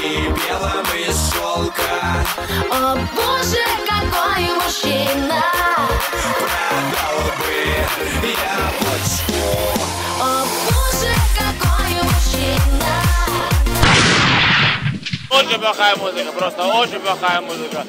и белым из шелка. О боже, какой мужчина! Продал бы яблочку. О боже, какой мужчина! Очень плохая музыка, просто очень плохая музыка.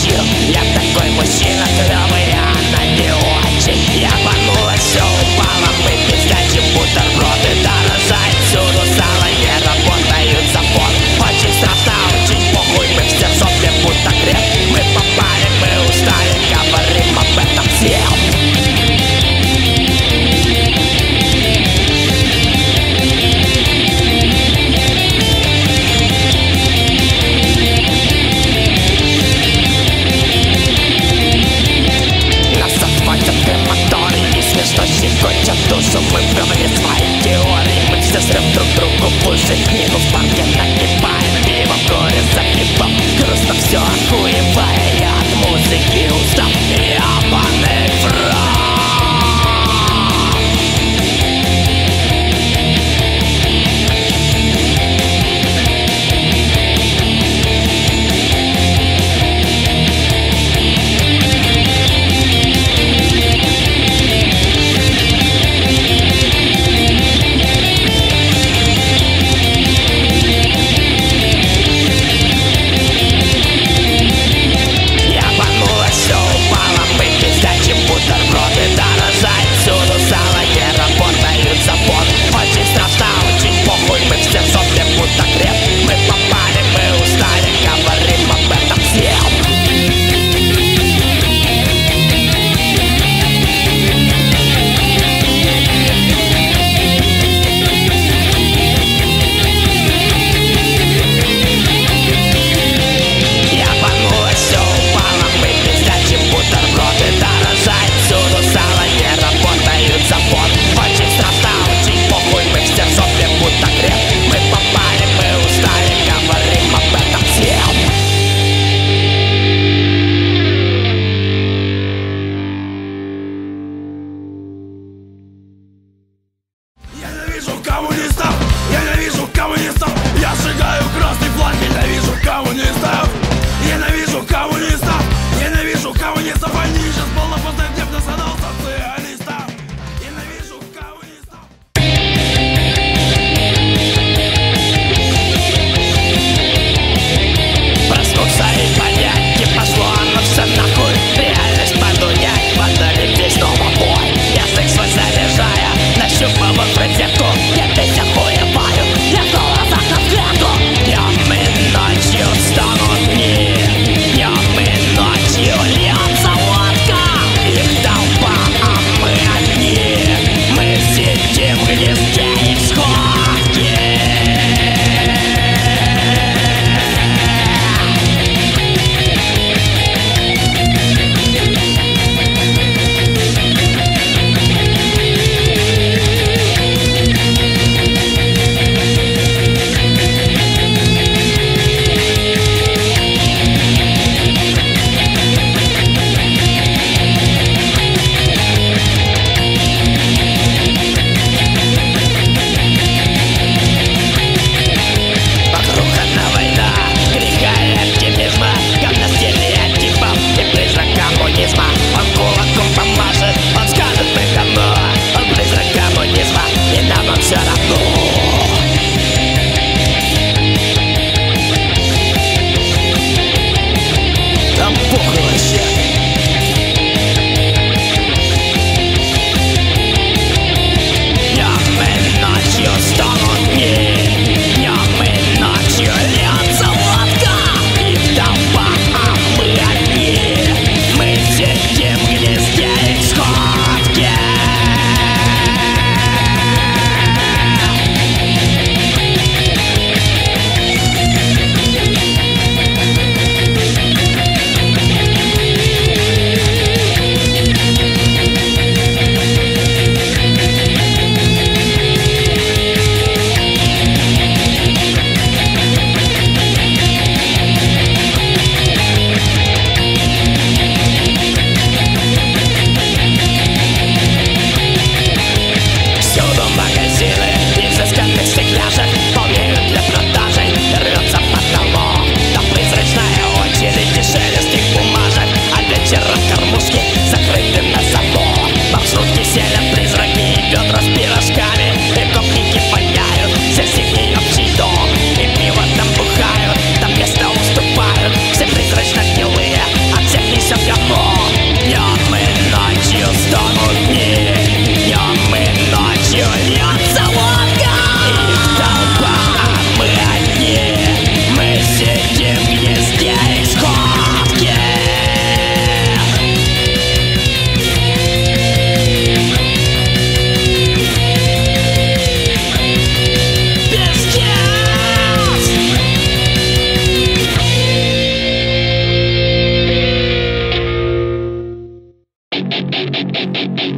Я такой мужчина, клёвый, она не очень. Я обманула, всё упало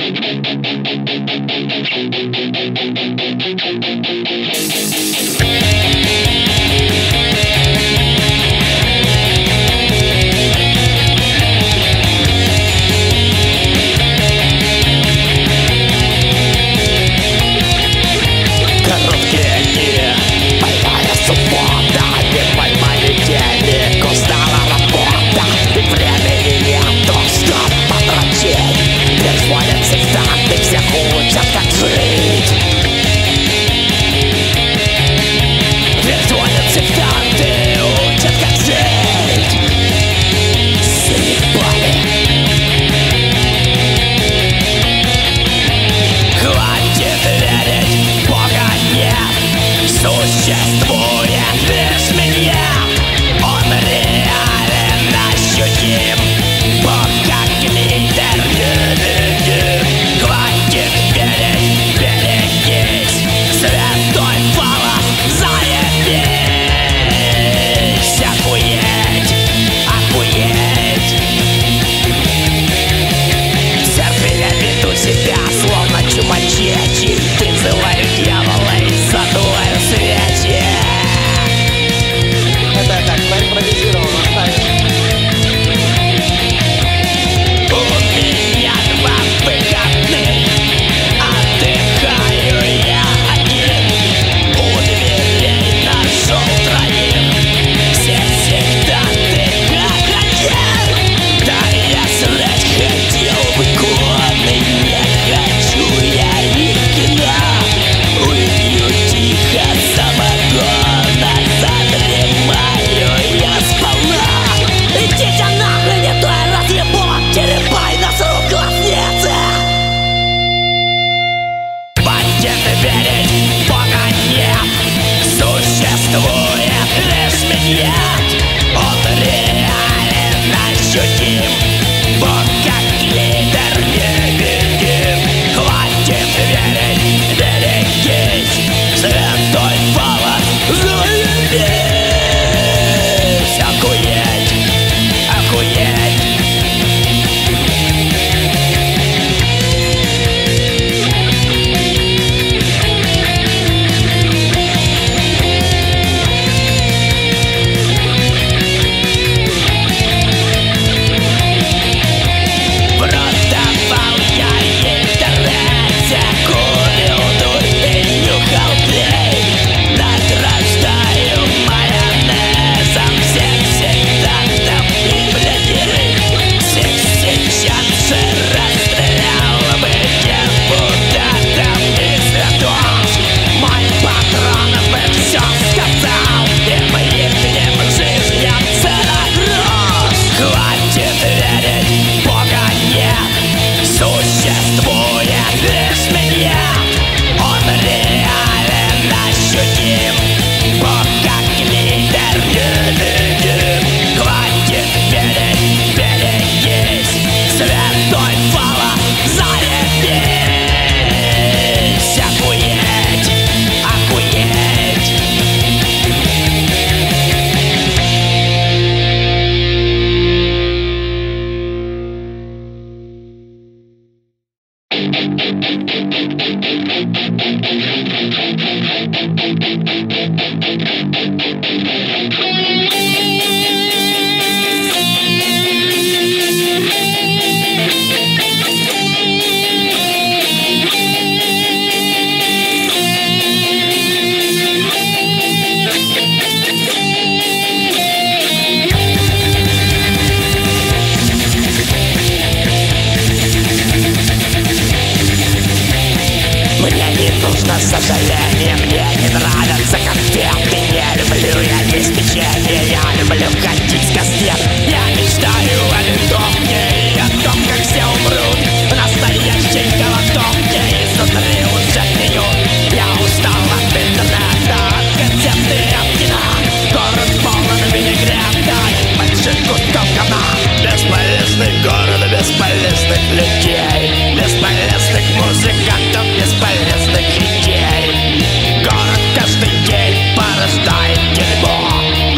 Сожаление, мне не нравятся конфеты. Не люблю я есть печенье, я люблю ходить с кастет. Я мечтаю о винтовке и о том, как все умрут в настоящей голодовке. Изнутри уже гниют. Я устал от интернета, от газеты, от кино. Город полон винегрета и больших кусков говна. Бесполезный город, бесполезных людей, бесполезных музыкантов, бесполезных идей. Город каждый день порождает дерьмо.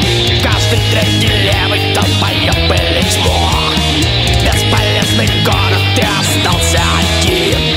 Каждый третий левый долбоёб или чмо. Бесполезный город, ты остался один.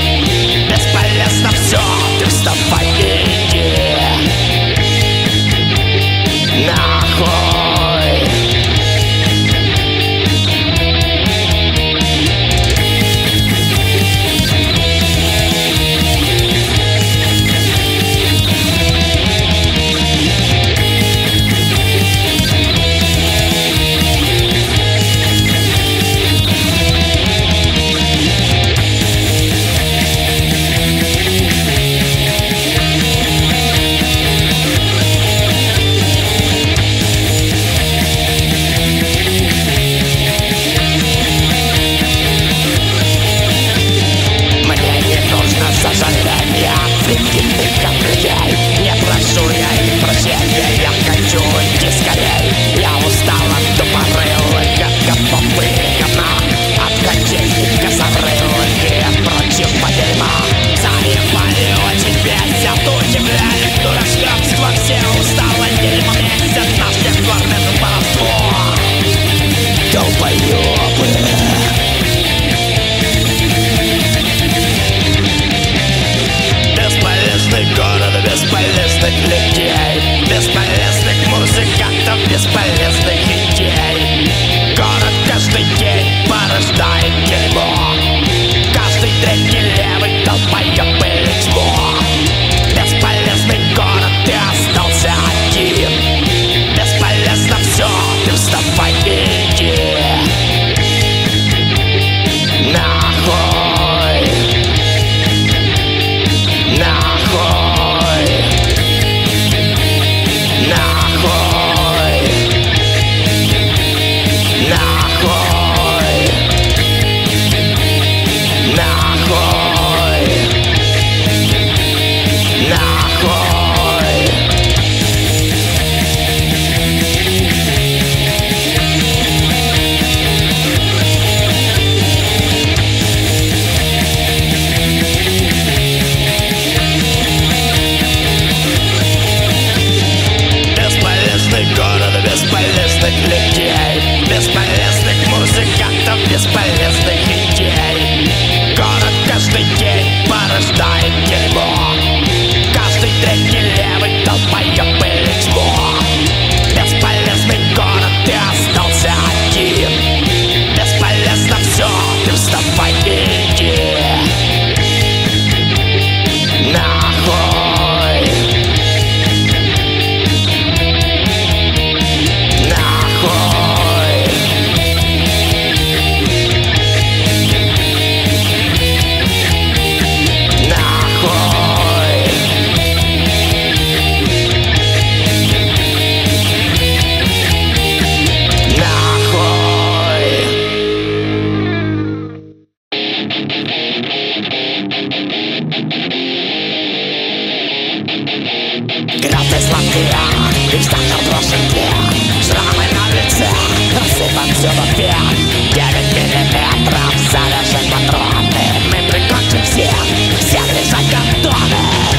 грязный сладкий яд и в сахар брошен плен. Шрамы на лице, рассыпан всюду пен. 9 миллиметров, заряжен патроны. Мы прикончим всех, всех лежать гандоны.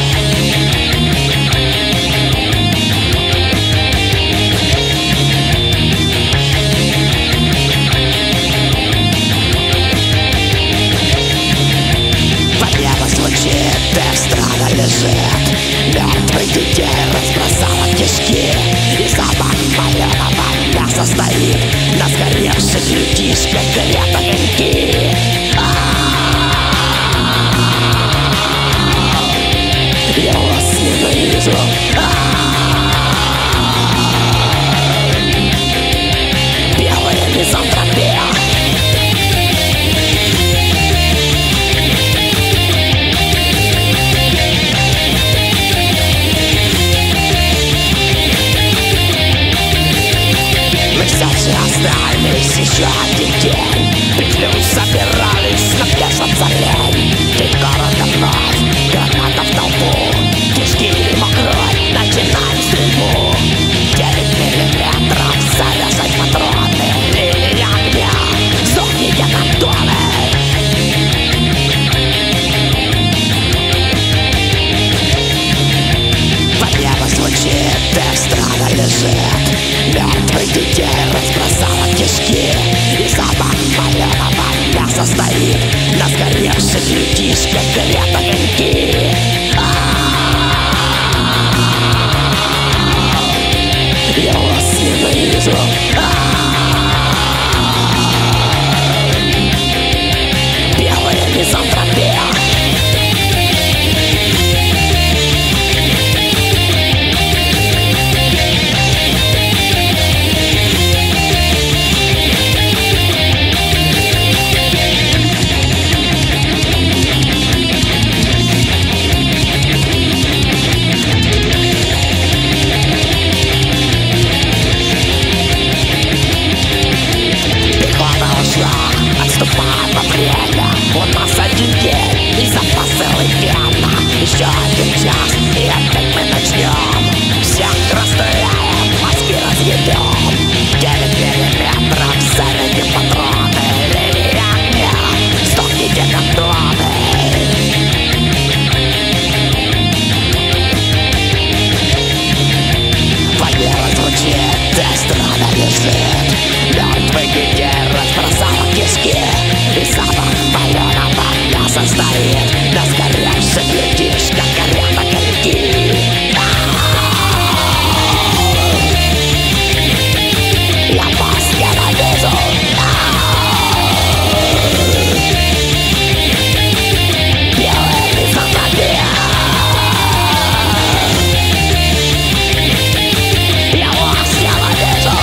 Эстрада лежит, мертвых детей разбросала кишки. И запах паленого мяса стоит на сгоревших людишках, горят огоньки. Я вас ненавижу. Белая мизантропия. Остались еще один день. Петлю собирались на пляж от зарей. Ведь город вновь, граната в толпу. Кишки и мокрой, начинаем стрельбу. 9 миллиметров, заряжать патроны. Линия огня, сдохните гандоны. По небу звучит, эстрада лежит. Мертвых детей разбросала кишки. И запах паленого мяса стоит на сгоревших людишках, горят огоньки. Я вас ненавижу. Белая мизантропия. Отступаем во время. У нас один день и запасы легенно. Еще один час и опять мы начнем. Всех расстреляем, мозги разъедем. 9 миллиметров, зарядим патроны. Линия огня, сдохните гандоны. Фанера звучит, эстрада лежит. Мертвых детей разбросала кишки. И запах паленого мяса стоит на сгоревших людишках, горят огоньки. Я вас ненавижу. Белая мизантропия. Я вас ненавижу.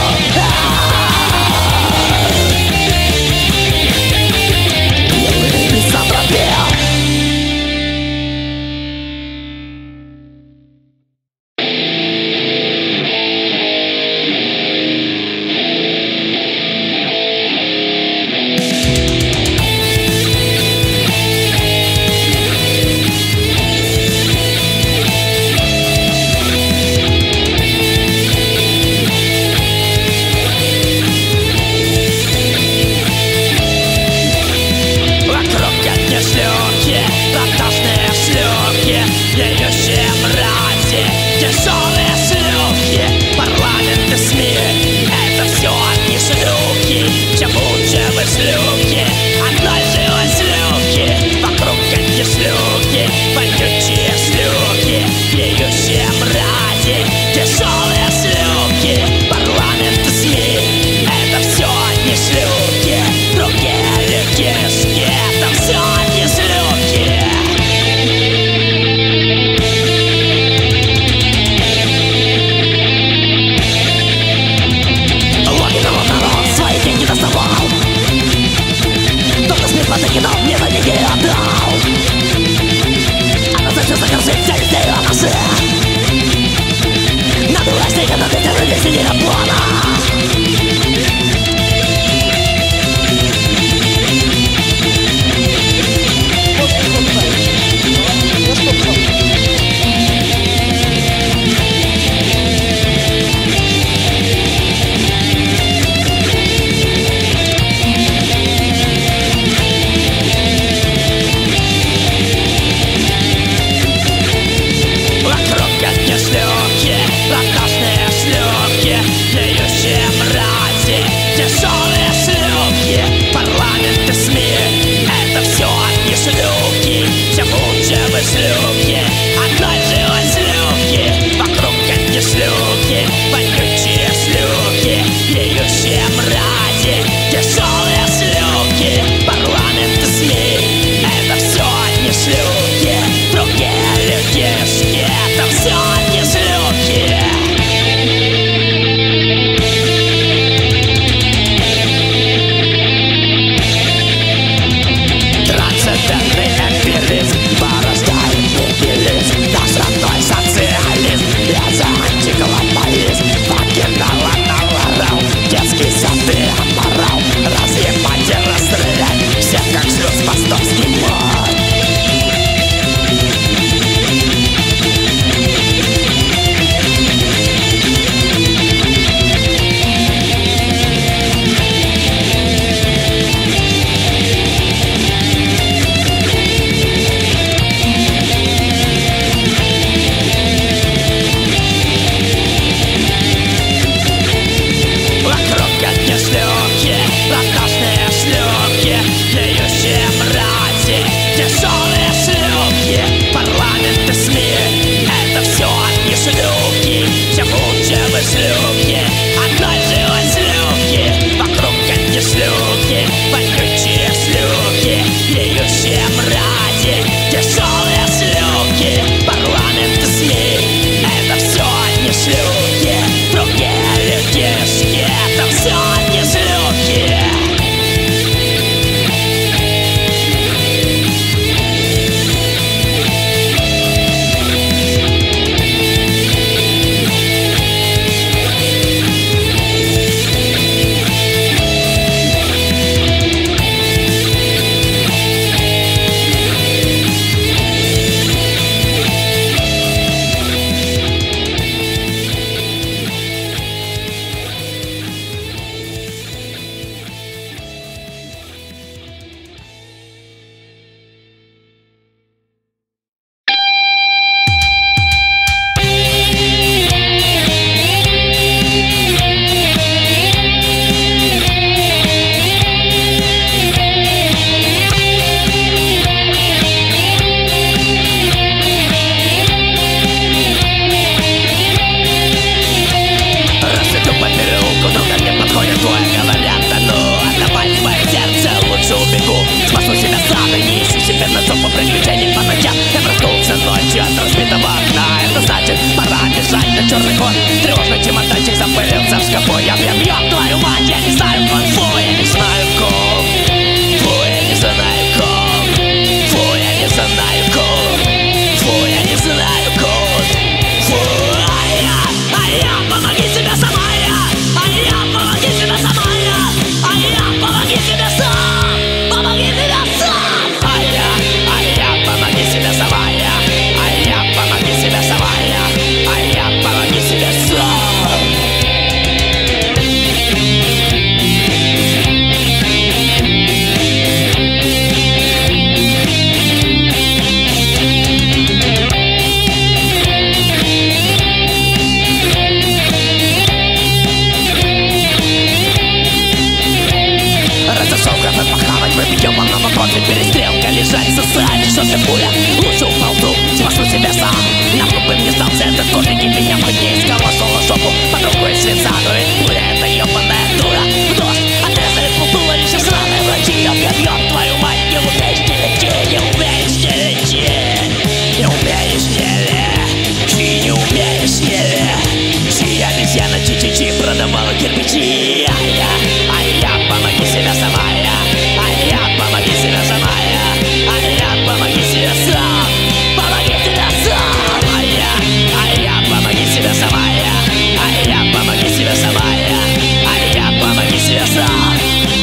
делаю кирпичи. Помоги себя сама, помоги себя сама, помоги себя сам, помоги себя сам, помоги себя сама, помоги себя сама, помоги себя сам.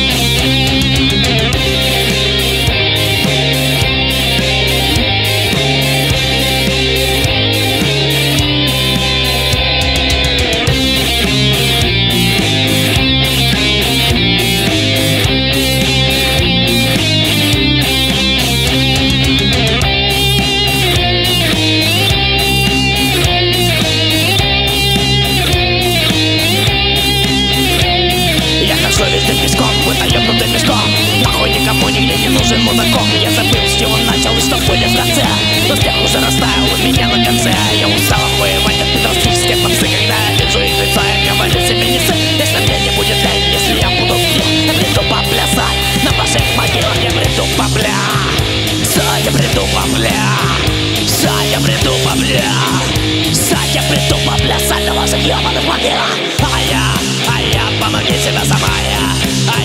Ебнутым песком, нахуй никому нигде не нужен мудаком. Я забыл, с чего начал и что будет в конце. Успех уже растаял у меня на конце. Я устал охуевать от педрастической попсы. Когда я вижу их лица, я говорю себе не сы. Если мне не будет лень, если я буду пьян, я приду поплясать на ваших могилах. Я приду побля, я приду побля, я приду побля, я приду поплясать на ваших ебаных могилах. Помоги себя сама,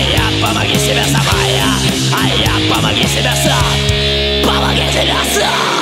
помоги себя сама, помоги себя сам, помоги себя сам.